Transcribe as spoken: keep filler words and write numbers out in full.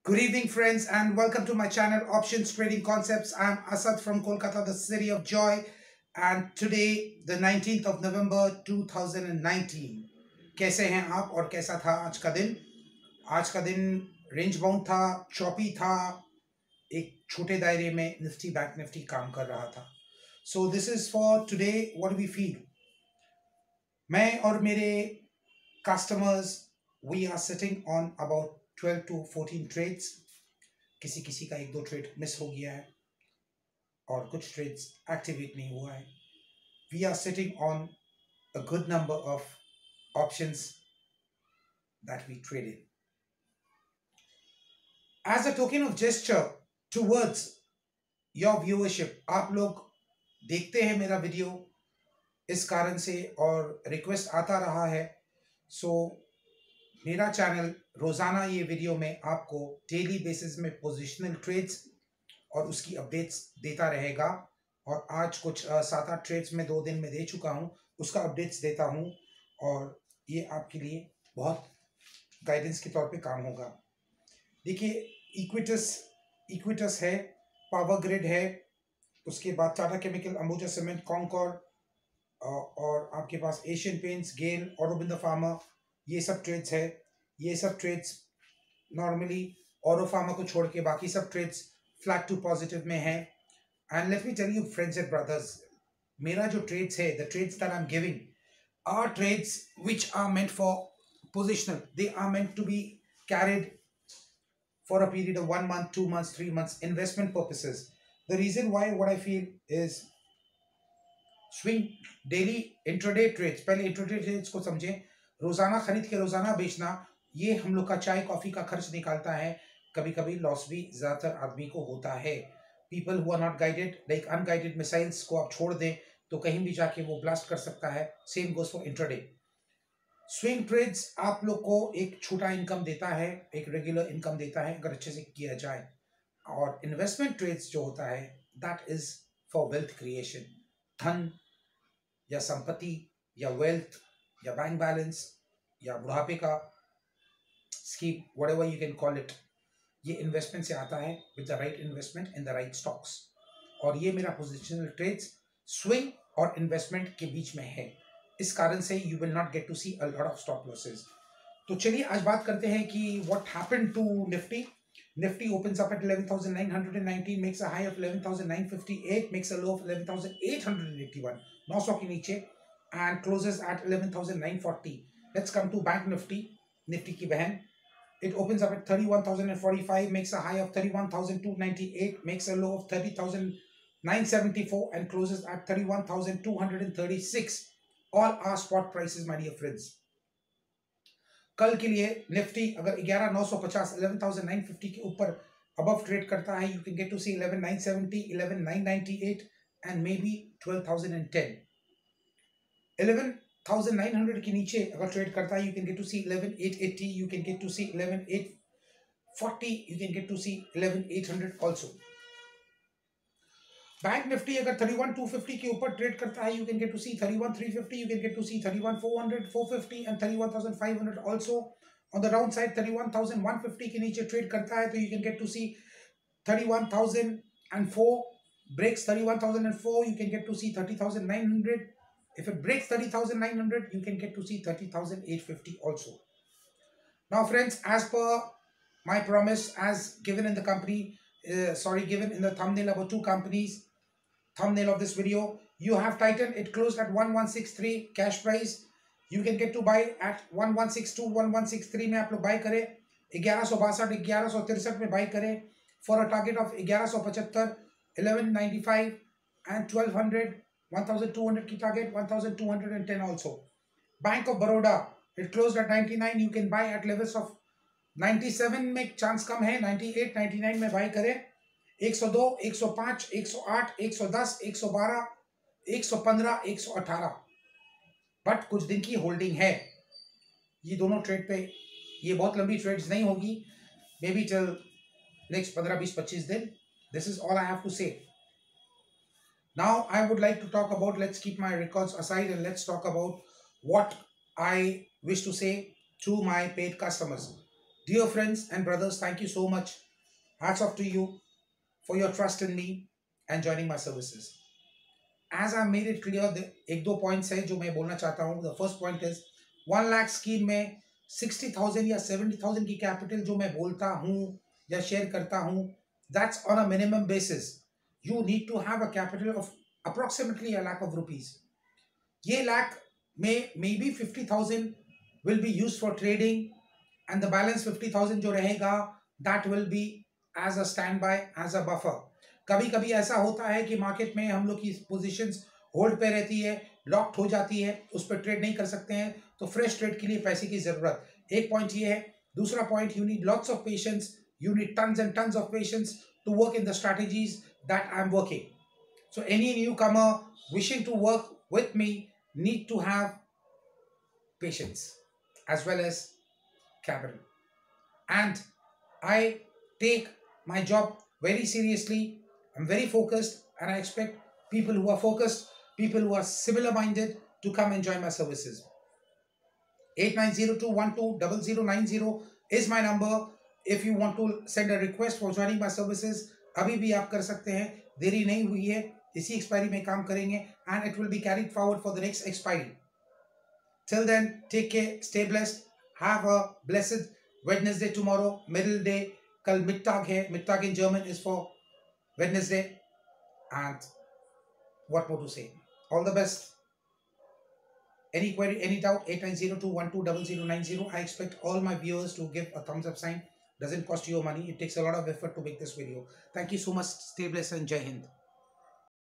Good evening, friends, and welcome to my channel Options Trading Concepts. I'm Asad from Kolkata, the city of joy, and today, the nineteenth of November two thousand nineteen. कैसे हैं आप और कैसा था आज का दिन? आज का दिन रेंज बाउंड था, चॉपी था, एक छोटे दायरे में निफ्टी बैंक निफ्टी काम कर रहा था. So this is for today. What do we feel? मैं और मेरे customers, we are sitting on about twelve to fourteen trades. किसी किसी का एक दो ट्रेड मिस हो गया है और कुछ ट्रेड्स एक्टिवेट नहीं हुआ है. We are sitting on a good number of options that we traded. As a token of gesture towards your viewership, आप लोग देखते हैं मेरा वीडियो इस कारण से और रिक्वेस्ट आता रहा है. सो so, मेरा चैनल रोज़ाना ये वीडियो में आपको डेली बेसिस में पोजिशनल ट्रेड्स और उसकी अपडेट्स देता रहेगा. और आज कुछ सात आठ ट्रेड्स में दो दिन में दे चुका हूँ, उसका अपडेट्स देता हूँ और ये आपके लिए बहुत गाइडेंस के तौर पे काम होगा. देखिए, इक्विटस इक्विटस है, पावर ग्रिड है, उसके बाद टाटा केमिकल, अंबुजा सीमेंट, कॉन्कॉर और आपके पास Asian Paints, GAIL, Aurobindo Pharma, ये सब ट्रेड्स है. ये सब ट्रेड्स नॉर्मली औरो फार्मा को छोड़ के बाकी सब ट्रेड्स फ्लैट टू पॉजिटिव में है. And let me tell you friends and brothers, मेरा जो ट्रेड्स है, the trades that I am giving are trades which are meant for positional. They are meant to be carried for a period of one month, two months, three months, investment purposes. The reason why, what I feel is swing daily intraday trades. पहले intraday trades को समझें. रोजाना खरीद के रोजाना बेचना, ये हम लोग का चाय कॉफी का खर्च निकालता है. कभी कभी लॉस भी ज्यादातर आदमी को होता है. People who are not guided, like unguided missiles को आप छोड़ दें तो कहीं भी जाके वो ब्लास्ट कर सकता है. Same goes for intraday. Swing trades आप लोग को एक छोटा इनकम देता है, एक रेगुलर इनकम देता है अगर अच्छे से किया जाए. और इन्वेस्टमेंट ट्रेड्स जो होता है, that is for wealth creation. धन या संपत्ति या वेल्थ या बैंक बैलेंस या बुढ़ापे का scheme, whatever you can call it, ये इन्वेस्टमेंट से आता है with the right investment in the right stocks. और ये मेरा पोजिशनल ट्रेड्स स्विंग और इन्वेस्टमेंट के बीच में है. इस कारण से you will not get to see a lot of stop losses. तो चलिए आज बात करते हैं कि what happened to Nifty. Nifty opens up at eleven thousand nine hundred nineteen, makes a high of eleven thousand nine hundred fifty-eight, makes a low of eleven thousand eight hundred eighty-one, नौ सौ के नीचे, and closes at eleven thousand nine hundred forty. Let's come to Bank Nifty, Nifty की बहन. It opens up at thirty-one thousand forty-five, makes a high of thirty-one thousand two hundred ninety-eight, makes a low of thirty thousand nine hundred seventy-four, and closes at thirty-one thousand two hundred thirty-six. All are spot prices, my dear friends. कल के लिए Nifty अगर ग्यारह नौ सौ पचास, eleven thousand nine hundred fifty के ऊपर above trade करता है, you can get to see eleven thousand nine hundred seventy, eleven thousand nine hundred ninety-eight and maybe twelve thousand ten. eleven thousand nine hundred के नीचे अगर trade करता है, you can get to see eleven thousand eight hundred eighty, you can get to see eleven thousand eight hundred forty, you can get to see eleven thousand eight hundred also. Bank Nifty अगर thirty-one thousand two hundred fifty के ऊपर trade करता है, you can get to see thirty-one thousand three hundred fifty, you can get to see thirty-one thousand four hundred, four hundred fifty and thirty-one thousand five hundred also. On the downside, thirty-one thousand one hundred fifty के नीचे trade करता है तो you can get to see thirty-one thousand four, breaks thirty-one thousand four, you can get to see thirty thousand nine hundred. If it breaks thirty thousand nine hundred, you can get to see thirty thousand eight hundred fifty also. Now friends, as per my promise, as given in the company, uh, sorry, given in the thumbnail about two companies, thumbnail of this video, you have Titan. It closed at one one six three cash price. You can get to buy at one one six two, one one six three में आप लोग bye करें. ग्यारह सौ बासठ, ग्यारह सौ तिरसठ में बाय करें फॉर अ टारगेट ऑफ ग्यारह सौ पचहत्तर, eleven ninety-five and twelve hundred, twelve hundred की target, twelve ten also. Bank of Baroda, it closed at ninety-nine. You can buy at levels of ninety-seven में चांस कम है, ninety-eight, ninety-nine में bye करें. एक सौ दो, एक सौ पाँच, एक सौ आठ, एक सौ दस, एक सौ बारह, एक सौ पंद्रह, एक सौ अठारह. बट कुछ दिन की होल्डिंग है ये दोनों ट्रेड पे. ये बहुत लंबी ट्रेड्स नहीं होगी, मे बी टिल नेक्स्ट पंद्रह बीस पच्चीस दिन. This is all I have to say. Now I would like to talk about, let's keep my records aside and let's talk about what I wish to say to my paid customers. Dear friends and brothers, thank you so much. Hats off to you for your trust in me and joining my services. As I made it clear, the एक दो points है जो मैं बोलना चाहता हूँ. The first point is one lakh scheme में sixty thousand या seventy thousand की capital जो मैं बोलता हूँ या share करता हूँ, that's on a minimum basis. You need to have a capital of approximately a lakh of rupees. ये lakh में maybe fifty thousand will be used for trading and the balance fifty thousand जो रहेगा that will be as a standby, as a buffer. कभी कभी ऐसा होता है कि मार्केट में हम लोग की पोजीशंस होल्ड पे रहती है, लॉक्ड हो जाती है, उस पर ट्रेड नहीं कर सकते हैं, तो फ्रेश ट्रेड के लिए पैसे की जरूरत. एक पॉइंट ये है. दूसरा point, you need lots of patience, you need tons and tons of patience to work in the strategies that I am working. So any newcomer wishing to work with me need to have patience as well as capital. And I take my job very seriously. I'm very focused and I expect people who are focused, people who are similar minded to come and join my services. eight nine zero two one two zero zero nine zero is my number. If you want to send a request for joining my services, अभी भी आप कर सकते हैं. देरी नहीं हुई है, इसी एक्सपायरी में काम करेंगे and it will be carried forward for the next expiry. Till then, take care, stay blessed, have a blessed Wednesday tomorrow, middle day. Kal Mittag hai. Mittag in German is for Wednesday. And what more to say? All the best. Any query, any doubt? eight nine zero two one two zero zero nine zero. I expect all my viewers to give a thumbs up sign. Doesn't cost you money. It takes a lot of effort to make this video. Thank you so much. Stay blessed and Jai Hind.